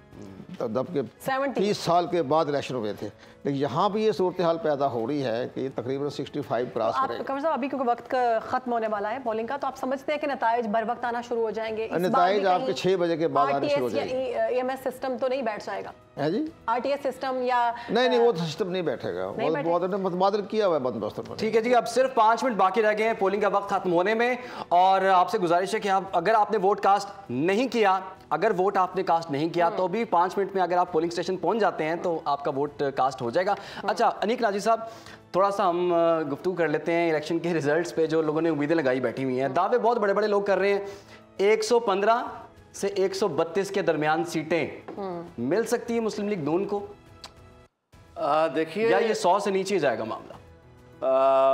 [SPEAKER 4] जबकि तीस साल के बाद इलेक्शन हुए थे। लेकिन यहाँ भी ये सूरत हाल पैदा हो रही है कि तकरीबन पैंसठ क्रॉस करेगा।
[SPEAKER 2] कमर साहब, अभी क्योंकि वक्त खत्म होने वाला है पोलिंग का, तो आप समझते हैं कि नताइज बर वक्त आना शुरू हो जाएंगे?
[SPEAKER 4] नताइज आपके छह बजे के बाद आने शुरू हो जाएंगे।
[SPEAKER 2] ईएमएस सिस्टम तो नहीं बैठ जाएगा
[SPEAKER 4] है जी?
[SPEAKER 2] आरटीएस सिस्टम या
[SPEAKER 4] नहीं नहीं वो सिस्टम नहीं बैठेगा, बहुत मुतबादल किया हुआ है बंदोबस्त।
[SPEAKER 1] ठीक है जी, अब सिर्फ पाँच मिनट बाकी रह गए हैं पोलिंग का वक्त खत्म होने में, और आपसे गुजारिश है कि आप अगर आपने वोट कास्ट नहीं किया अगर वोट आपने कास्ट नहीं किया तो भी पाँच मिनट में अगर आप पोलिंग स्टेशन पहुंच जाते हैं तो आपका वोट कास्ट हो जाएगा। अच्छा अनीक नाजी साहब, थोड़ा सा हम गुफ्तगू कर लेते हैं इलेक्शन के रिजल्ट्स पे। जो लोगों ने उम्मीदें लगाई बैठी हुई हैं, दावे बहुत बड़े बड़े लोग कर रहे हैं, एक सौ पंद्रह से एक सौ बत्तीस के दरमियान सीटें मिल सकती है मुस्लिम लीग नून को।
[SPEAKER 6] देखिए,
[SPEAKER 1] या ये सौ से नीचे जाएगा मामला?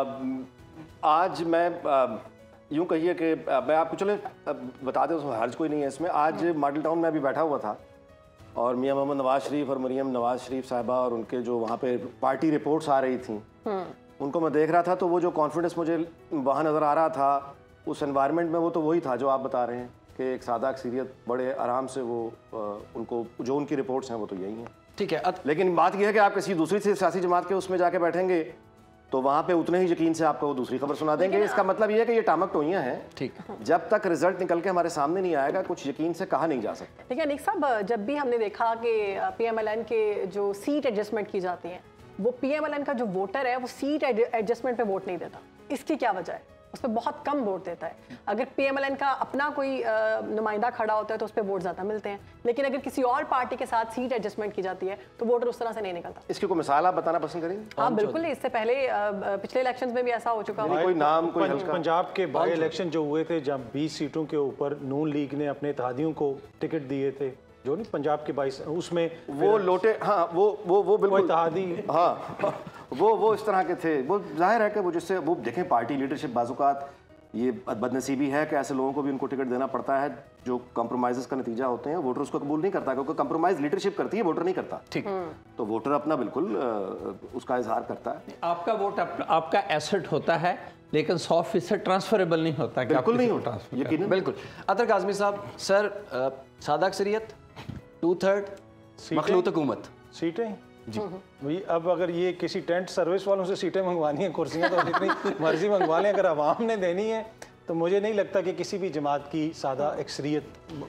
[SPEAKER 6] आ, आज मैं आ, यूँ कहिए कि मैं आपको चले बता दें, उसमें हर्ज कोई नहीं है इसमें। आज मॉडल टाउन में अभी बैठा हुआ था और मियां मोहम्मद नवाज शरीफ और मरियम नवाज शरीफ साहिबा और उनके जो वहाँ पे पार्टी रिपोर्ट्स आ रही थी उनको मैं देख रहा था, तो वो जो कॉन्फिडेंस मुझे वहाँ नज़र आ रहा था उस एनवायरनमेंट में, वो तो वही था जो आप बता रहे हैं कि एक सादा अक्सरियत बड़े आराम से वो उनको जो उनकी रिपोर्ट्स हैं वो तो यही हैं।
[SPEAKER 1] ठीक है,
[SPEAKER 6] लेकिन बात यह है कि आप किसी दूसरी सियासी जमात के उसमें जाके बैठेंगे तो वहाँ पे उतने ही यकीन से आपको वो दूसरी खबर सुना देंगे। इसका मतलब ये है कि ये टामक टोइयां हैं।
[SPEAKER 1] ठीक,
[SPEAKER 6] जब तक रिजल्ट निकल के हमारे सामने नहीं आएगा कुछ यकीन से कहा नहीं जा सकता।
[SPEAKER 2] देखिए अनीक साहब, जब भी हमने देखा कि पीएमएलएन के जो सीट एडजस्टमेंट की जाती हैं, वो पीएमएलएन का जो वोटर है वो सीट एडजस्टमेंट पे वोट नहीं देता। इसकी क्या वजह है? उस पर बहुत कम वोट देता है। अगर पीएमएलएन का अपना कोई नुमाइंदा खड़ा होता है तो उस पर वोट ज़्यादा मिलते हैं, लेकिन अगर किसी और पार्टी के साथ सीट एडजस्टमेंट की जाती है तो वोटर उस तरह से नहीं निकलता।
[SPEAKER 6] इसकी कोई मिसाल आप बताना पसंद करेंगे?
[SPEAKER 2] हाँ बिल्कुल, इससे पहले पिछले इलेक्शन में भी ऐसा हो चुका है।
[SPEAKER 6] कोई नाम कोई
[SPEAKER 5] पंजाब के बाई इलेक्शन जो हुए थे जब बीस सीटों के ऊपर नून लीग ने अपने इत्तेहादियों को टिकट दिए थे, जो नहीं पंजाब के बाईस, उसमें
[SPEAKER 6] वो लोटे, हाँ वो वो वो बिल्कुल
[SPEAKER 5] इत्तेहादी,
[SPEAKER 6] हाँ वो वो इस तरह के थे। वो जाहिर है कि वो जिससे वो देखें पार्टी लीडरशिप बाजुकात ये बदनसीबी है कि ऐसे लोगों को भी उनको टिकट देना पड़ता है जो कंप्रोमाइज़ का नतीजा होते हैं। वोटर उसको कबूल नहीं करता क्योंकि कंप्रोमाइज़ लीडरशिप करती है, वोटर नहीं करता। ठीक, तो वोटर अपना बिल्कुल उसका इजहार करता है।
[SPEAKER 7] आपका वोट आप, आपका एसेट होता है लेकिन सौ फीसद ट्रांसफरेबल नहीं होता।
[SPEAKER 6] बिल्कुल नहीं होता, यकीन
[SPEAKER 1] बिल्कुल। अतर काज़मी साहब, सर सादा अक्सरियत, टू थर्ड मखलूत हुकूमत
[SPEAKER 5] सीटें जी भाई, अब अगर ये किसी टेंट सर्विस वालों से सीटें मंगवानी हैं, कुर्सियां तो जितनी मर्जी मंगवा लें, अगर आवाम ने देनी है तो मुझे नहीं लगता कि किसी भी जमात की सादा अक्सरियत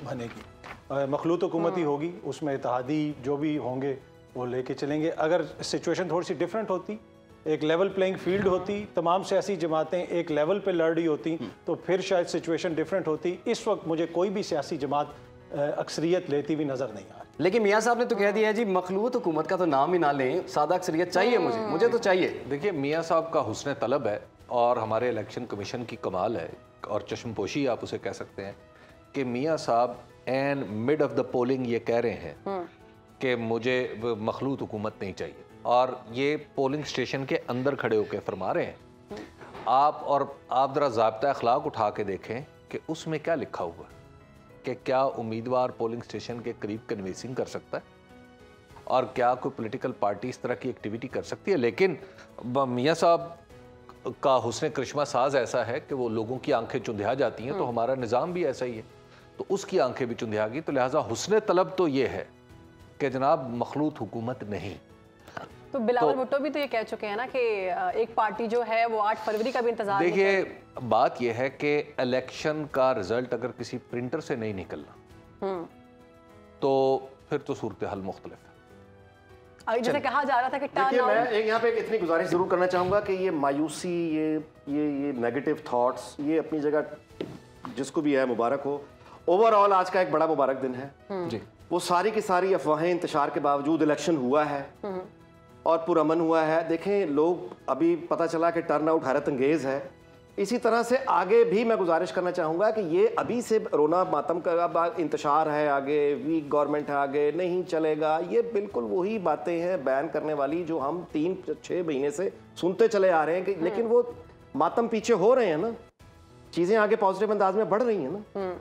[SPEAKER 5] बनेगी। मखलूत हुकूमत ही होगी, उसमें इत्तेहादी जो भी होंगे वो लेके चलेंगे। अगर सिचुएशन थोड़ी सी डिफरेंट होती, एक लेवल प्लेइंग फील्ड होती, तमाम सियासी जमातें एक लेवल पे लड़ रही होती तो फिर शायद सिचुएशन डिफरेंट होती। इस वक्त मुझे कोई भी सियासी जमात अक्सरियत लेती हुई नज़र नहीं आ रही।
[SPEAKER 1] लेकिन मियाँ साहब ने तो कह दिया है जी मखलूत हुकूमत का तो नाम ही ना लें, सादा अक्सरियत चाहिए मुझे मुझे तो चाहिए।
[SPEAKER 3] देखिए मियाँ साहब का हुस्न तलब है और हमारे इलेक्शन कमीशन की कमाल है और चश्मपोशी आप उसे कह सकते हैं कि मियाँ साहब in mid of the polling ये कह रहे हैं कि मुझे मखलूत हुकूमत नहीं चाहिए, और ये पोलिंग स्टेशन के अंदर खड़े होकर फरमा रहे हैं। आप और आप ज़रा ज़ाब्ता अखलाक उठा के देखें कि उसमें क्या लिखा हुआ है कि क्या उम्मीदवार पोलिंग स्टेशन के करीब कन्वेंसिंग कर सकता है और क्या कोई पॉलिटिकल पार्टी इस तरह की एक्टिविटी कर सकती है। लेकिन मियाँ साहब का हुस्न करिश्मा साज ऐसा है कि वो लोगों की आंखें चुंधिया जाती हैं, तो हमारा निज़ाम भी ऐसा ही है, तो उसकी आंखें भी चुंधिया गई। तो लिहाजा हुस्न तलब तो ये है कि जनाब मखलूत हुकूमत नहीं।
[SPEAKER 2] तो बिलावल भुट्टो भी तो ये कह चुके हैं ना कि एक पार्टी जो है वो आठ फरवरी का भी इंतजार नहीं कर रही।
[SPEAKER 3] देखिए बात यह है कि इलेक्शन का रिजल्ट अगर किसी प्रिंटर से नहीं निकलना तो फिर तो सूरत हाल मुख्तलिफ है।
[SPEAKER 2] अभी जैसे कहा जा रहा था कि
[SPEAKER 6] देखिए मैं एक यहाँ पे एक इतनी गुजारिश जरूर करना चाहूँगा कि ये मायूसी, ये ये ये नेगेटिव थॉट्स, ये अपनी जगह जिसको भी है मुबारक हो। ओवरऑल आज का एक बड़ा मुबारक दिन है जी। वो सारी की सारी अफवाहें इंतशार के बावजूद इलेक्शन हुआ है और पुरअमन हुआ है। देखें लोग, अभी पता चला कि टर्न आउट हैरत अंगेज है। इसी तरह से आगे भी मैं गुजारिश करना चाहूँगा कि ये अभी से रोना मातम का इंतशार है, आगे वीक गवर्नमेंट है, आगे नहीं चलेगा, ये बिल्कुल वही बातें हैं बैन करने वाली जो हम तीन छः महीने से सुनते चले आ रहे हैं कि, लेकिन वो मातम पीछे हो रहे हैं ना, चीज़ें आगे पॉजिटिव अंदाज में बढ़ रही हैं ना।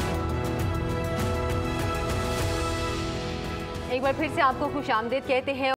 [SPEAKER 8] एक बार फिर से आपको खुशामदीद कहते हैं।